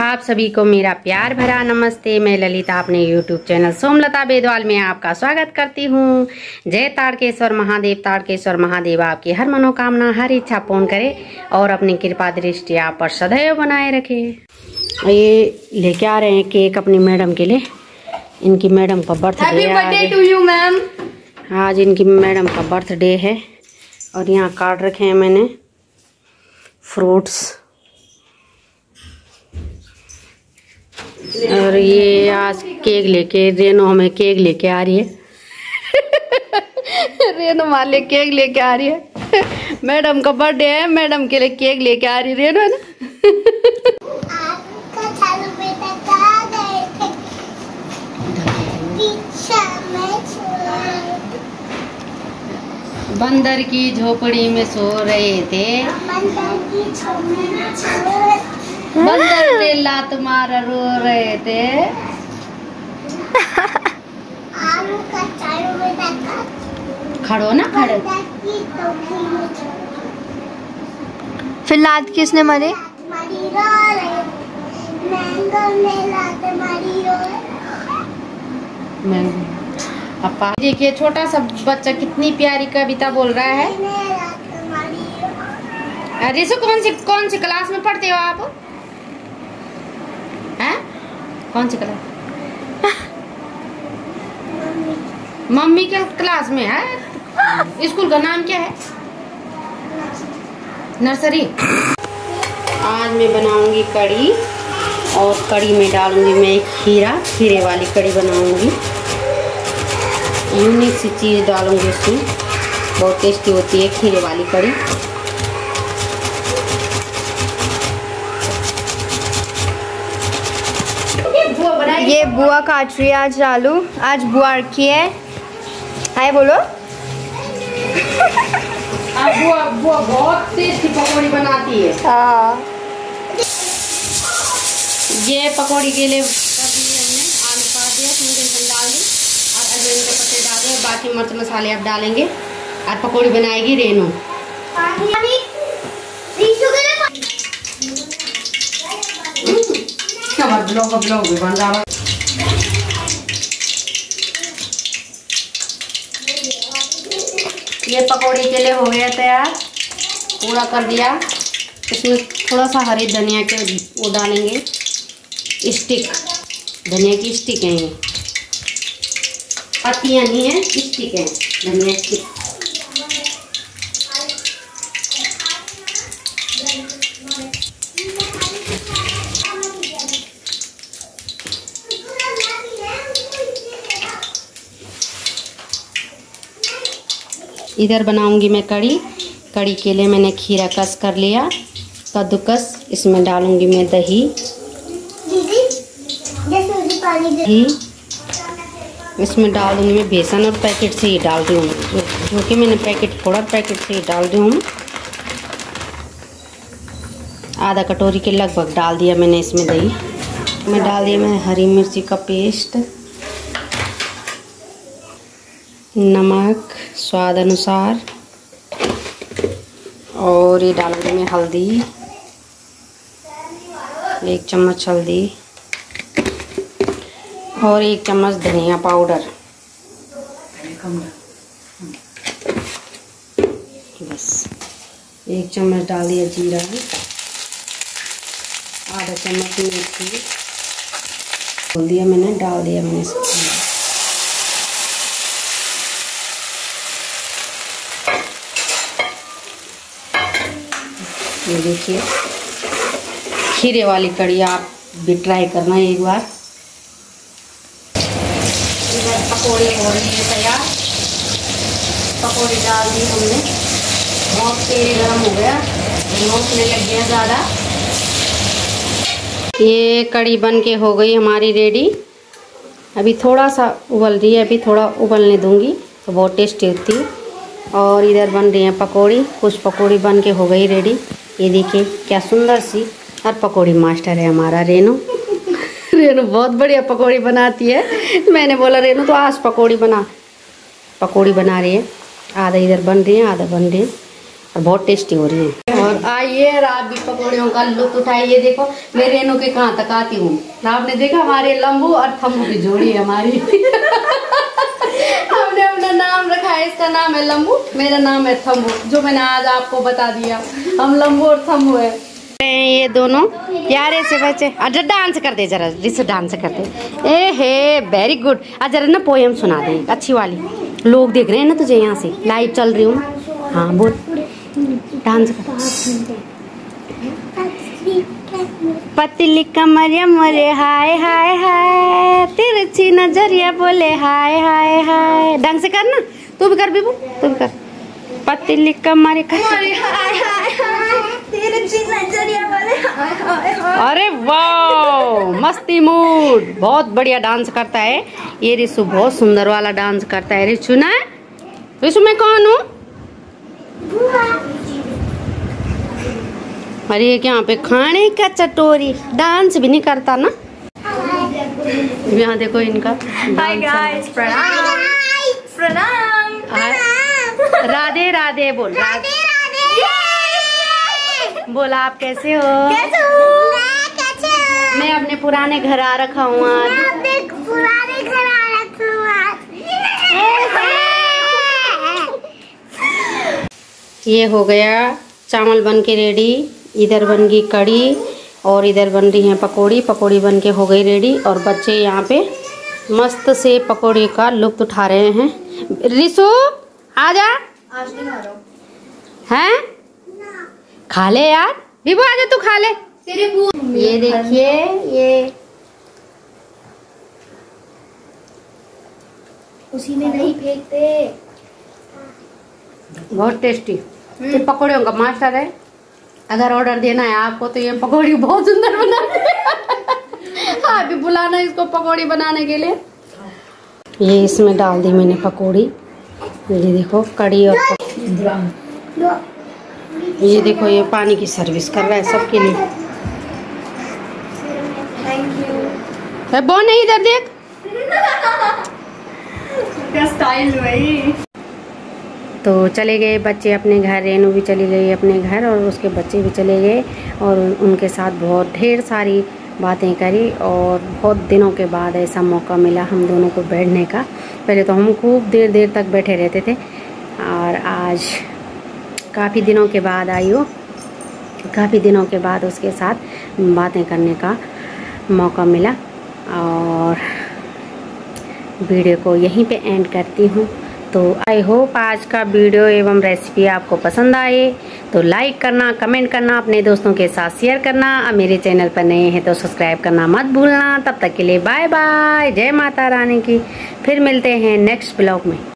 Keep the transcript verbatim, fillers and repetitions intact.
आप सभी को मेरा प्यार भरा नमस्ते। मैं ललिता अपने यूट्यूब चैनल सोमलता बेदवाल में आपका स्वागत करती हूँ। जय तारकेश्वर महादेव। तारकेश्वर महादेव आपकी हर मनोकामना हर इच्छा पूर्ण करे और अपनी कृपा दृष्टि आप पर सदैव बनाए रखे। ये लेके आ रहे हैं केक अपनी मैडम के लिए। इनकी मैडम का बर्थडे आज, आज इनकी मैडम का बर्थडे है और यहाँ कार्ड रखे हैं मैंने, फ्रूट्स। और ये आज केक लेके रेनो हमें केक लेके आ रही है। रेनो वाले केक लेके आ रही है। मैडम का बर्थडे है, मैडम के लिए केक लेके आ रही है रेनो, है ना। बंदर की झोपड़ी में सो रहे थे, बंदर ने लात मार रो रहे थे। खड़ो ना खड़ो। फिर लात किसने मारी? अपा देखिए छोटा सा बच्चा कितनी प्यारी कविता बोल रहा है। अरे सो कौन सी कौन सी क्लास में पढ़ते हो आप? हैं? कौन सी क्लास? मम्मी के क्लास में है। स्कूल का नाम क्या है? नर्सरी। आज मैं बनाऊंगी कड़ी और कड़ी में डालूंगी मैं खीरा, खीरे वाली कड़ी बनाऊंगी। यूनिक सी चीज़ डालूंगी इसमें, बहुत टेस्टी होती है खीरे वाली कड़ी। ये बुआ काट रही है आज आलू। आज बुआ रखी है। हाय बोलो। अब बुआ बुआ बहुत टेस्टी पकौड़ी बनाती है। हाँ। ये पकौड़ी के लिए कर दिए हमने, आलू काट दिया, उसमें डाल दी और अजवाइन के पत्ते डाल दिए। बाकी मिर्च मसाले अब डालेंगे और पकौड़ी बनाएगी रेनू। ब्लॉग ब्लॉग भी बन रहा है। ये पकौड़ी के लिए हो गया तैयार, पूरा कर दिया। इसमें थोड़ा सा हरी धनिया के वो डालेंगे, स्टिक, धनिया की स्टिक है ये, पत्तियाँ नहीं है, स्टिक है, धनिया स्टिक। इधर बनाऊंगी मैं कड़ी। कड़ी के लिए मैंने खीरा कस कर लिया, कद्दूकस। इसमें डालूंगी मैं दही, दही इसमें डाल दूंगी मैं बेसन, और पैकेट से ही डाल दूँ, जो कि मैंने पैकेट फोड़ा, पैकेट से ही डाल दूँ। आधा कटोरी के लगभग डाल दिया मैंने इसमें दही। मैं डाल दिया मैं हरी मिर्ची का पेस्ट, नमक स्वाद अनुसार, और ये डालूंगी मैं हल्दी, एक चम्मच हल्दी और एक चम्मच धनिया पाउडर। बस एक चम्मच डाल दिया जीरा, आधा चम्मच मेथी डाल दिया मैंने, डाल दिया मैंने इसमें। ये देखिए खीरे वाली कड़ी आप भी ट्राई करना एक बार। इधर पकौड़ी हो रही है तैयार। पकौड़ी डाल दी हमने, बहुत तेल गरम हो गया, नोचने लग गया ज़्यादा। ये कड़ी बन के हो गई हमारी रेडी। अभी थोड़ा सा उबल रही है, अभी थोड़ा उबलने दूंगी तो बहुत टेस्टी होती है। और इधर बन रही है पकौड़ी, कुछ पकौड़ी बन के हो गई रेडी। ये देखिए क्या सुंदर सी, और पकौड़ी मास्टर है हमारा रेनू। रेनू बहुत बढ़िया पकौड़ी बनाती है। मैंने बोला रेनू तो आज पकौड़ी बना, पकौड़ी बना रही है। आधा इधर बन रही है, आधा बन रही है। और बहुत टेस्टी हो रही है। और आइए आप भी पकौड़ियों का लुत्फ उठाइए। देखो मैं रेनू के कहाँ तक आती हूँ। आपने देखा हमारे लंबू और थम्बू की जोड़ी है हमारी। हमने अपना नाम रखा है, इसका नाम है लंबू, मेरा नाम है थम्बू, जो मैंने आज आपको बता दिया। हम लंबू और थम्बू है। ये दोनों प्यारे से बच्चे। अच्छा डांस कर दे जरा, जिसे डांस कर दे। ए हे वेरी गुड। आज जरा ना पोएम सुना दे अच्छी वाली। लोग देख रहे हैं ना तुझे, यहाँ से लाइव चल रही हूँ। हाँ बोल, डांस कर। पतली कमरिया मोरे हाय हाय हाय, तिरछी नजरिया बोले हाय हाय हाय। ढंग से करना, तू भी कर बीबू, तू भी कर। पतली कमरिया हाय हाय हाय, तिरछी नजरिया बोले हाय हाय हाय। अरे वाह मस्ती मूड, बहुत बढ़िया डांस करता है ये रिशु, बहुत सुंदर वाला डांस करता है। रिशु ना, रिशु मैं कौन हूँ? अरे ये यहाँ पे खाने का चटोरी, डांस भी नहीं करता ना। यहाँ देखो इनका। हाय गाइस, प्रणाम प्रणाम। राधे राधे बोल, राधे राधे बोला। आप कैसे हो? कैसे हो? मैं कैसे हूँ? मैं अपने पुराने घर आ रखा हूँ आज। मैं अपने पुराने घर आ रखा हूँ आज। ये हो गया चावल बन के रेडी, इधर बन गई कड़ी और इधर बन रही है पकौड़ी। पकौड़ी बन के हो गई रेडी और बच्चे यहाँ पे मस्त से पकौड़ी का लुत्फ उठा रहे हैं। रिशु आजा। आज नहीं खा रहा हूँ। हैं? खा ले यार, विभू आजा तू खा ले। ये देखिए ये उसी में नहीं फेंकते। बहुत टेस्टी। तो पकौड़ियों का मास्टर है। अगर ऑर्डर देना है आपको तो ये पकौड़ी बहुत सुंदर बनाते हैं। आप भी बुलाना इसको पकौड़ी बनाने के लिए। ये इसमें डाल दी मैंने पकौड़ी। ये देखो कड़ी और ये देखो ये पानी की सर्विस कर रहा है सबके लिए। Thank you. बो नहीं इधर देख क्या स्टाइल भाई। तो चले गए बच्चे अपने घर, रेनू भी चली गई अपने घर और उसके बच्चे भी चले गए और उनके साथ बहुत ढेर सारी बातें करी और बहुत दिनों के बाद ऐसा मौका मिला हम दोनों को बैठने का। पहले तो हम खूब देर देर तक बैठे रहते थे और आज काफ़ी दिनों के बाद आई हो, काफ़ी दिनों के बाद उसके साथ बातें करने का मौका मिला। और वीडियो को यहीं पे एंड करती हूँ। तो आई होप आज का वीडियो एवं रेसिपी आपको पसंद आए तो लाइक करना, कमेंट करना, अपने दोस्तों के साथ शेयर करना। और मेरे चैनल पर नए हैं तो सब्सक्राइब करना मत भूलना। तब तक के लिए बाय बाय, जय माता रानी की। फिर मिलते हैं नेक्स्ट ब्लॉग में।